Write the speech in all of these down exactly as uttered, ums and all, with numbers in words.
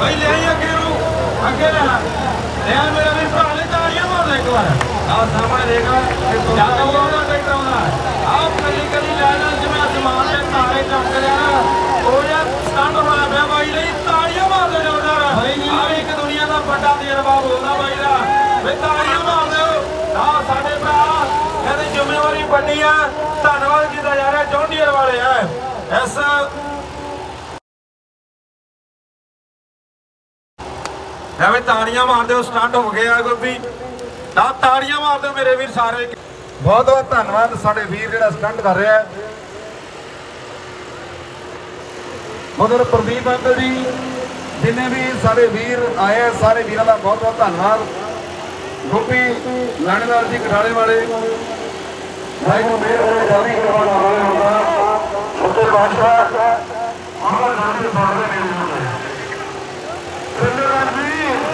भाई ले आई अगे रू अगे रहा ले आ मेरा भी भरा ने तालियां मार दे एक बार आ सामने देखा ज्यादा बोलना ट्रैक्टर होना आप कली कली लाइन च मैं आसमान के तारे चमक रहा ओ यार स्टंट होया पिया भाई नहीं तालियां मार दे जोरदार आ एक दुनिया का बड़ा तजर्बा बोलदा भाई दा वे तालियां मार दो आ साडे भरा कहते जिम्मेवारी बड़ी है धन्यवाद किया जा रहा जॉन डीयर वाले है इस ਐਵੇਂ ਤਾੜੀਆਂ ਮਾਰਦੇ ਹੋ ਸਟੰਟ ਹੋ ਗਿਆ ਗੋਪੀ ਨਾ ਤਾੜੀਆਂ ਮਾਰਦੇ ਹੋ ਮੇਰੇ ਵੀਰ ਸਾਰੇ ਬਹੁਤ ਬਹੁਤ ਧੰਨਵਾਦ ਸਾਡੇ ਵੀਰ ਜਿਹੜਾ ਸਟੰਟ ਕਰ ਰਿਹਾ ਹੈ ਉਧਰ ਪ੍ਰਦੀਪ ਅੰਕਲ ਜੀ ਜਿੰਨੇ ਵੀ ਸਾਡੇ ਵੀਰ ਆਏ ਸਾਰੇ ਵੀਰਾਂ ਦਾ ਬਹੁਤ ਬਹੁਤ ਧੰਨਵਾਦ ਗੋਪੀ ਲਾਣੇਦਾਰ ਜੀ ਕਠਾਲੇ ਵਾਲੇ ਭਾਈ ਨੂੰ ਮੇਰ ਹੋਵੇ ਜਾਰੀ ਕਰਵਾਉਣ ਵਾਲੇ ਹੁੰਦਾ ਸੱਚੇ ਬਾਦਸ਼ਾਹ ਆਹ ਨਾਮ ਦੇ ਬਾਰੇ ਮੇਰੇ ਹੁੰਦੇ ਸਿੰਦਰਰਾਜ ਜੀ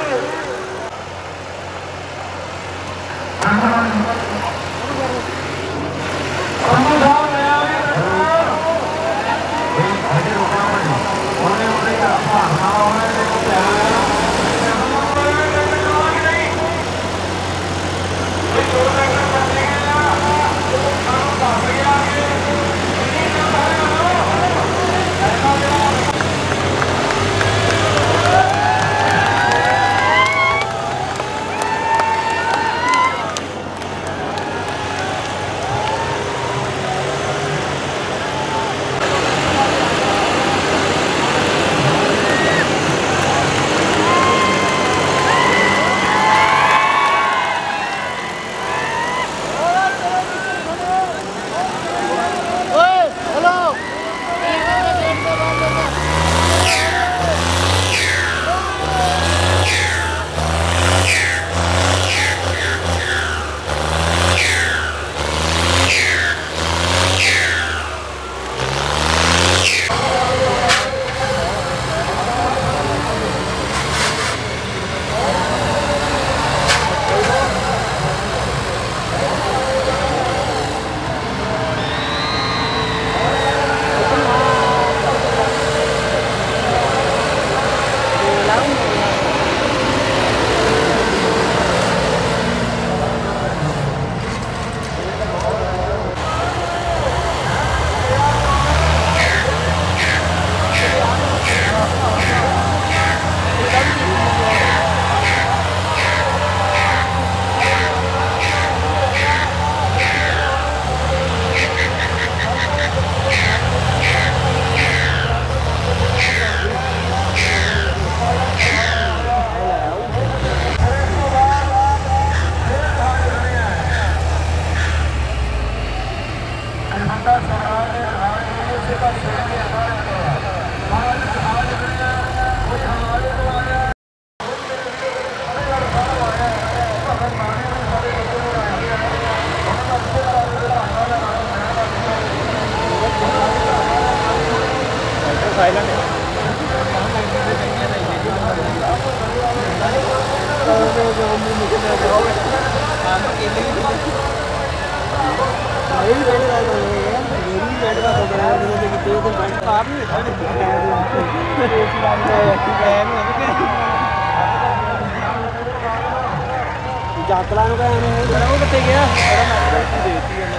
ਜਾਤਲਾ ਨੂੰ ਕਹਿੰਦੇ ਉਹ ਕਿੱਥੇ ਗਿਆ ਦੇਤੀ ਉਹਨੇ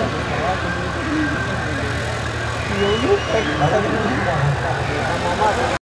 Mama